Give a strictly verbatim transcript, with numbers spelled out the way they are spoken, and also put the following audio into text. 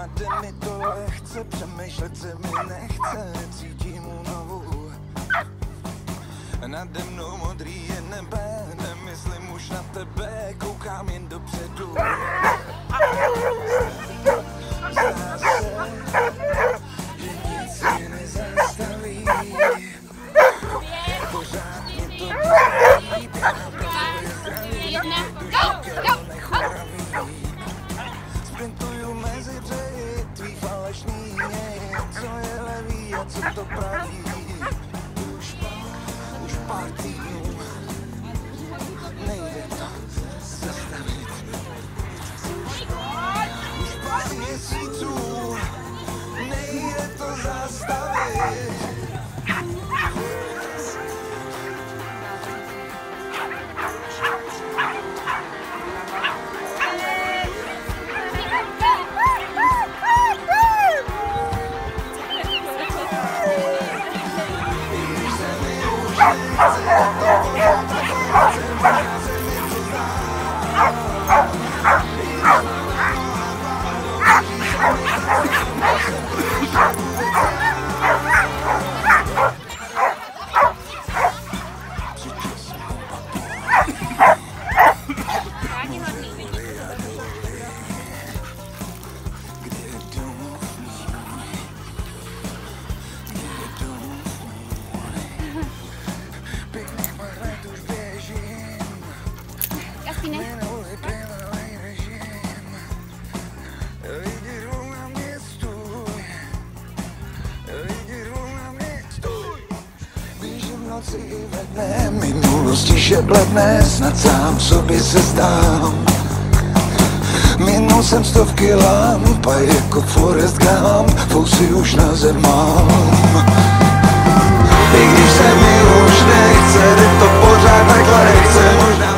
a jde mi to lehce, přemýšlet se mi nechce, cítím únavu. Nade mnou modrý je nebe, nemyslím už na tebe, koukám jen dopředu. Zdá se, že nic mě nezastaví, pořád mě to baví, právě zdraví, duši tělo nechuraví. Sprintuju mezi břehy tvých falešných něj, co je levý a co to praví. Už, už pár týdnů, nejde to zastavit. Už pár měsíců, nejde to zastavit. Minulosti šebledné, snad sám sobě se zdám. Minul jsem stovky lamp a jako Forrest Gump fousy už na zem mám. I když se mi už nechce, jde to pořád takhle chce, možná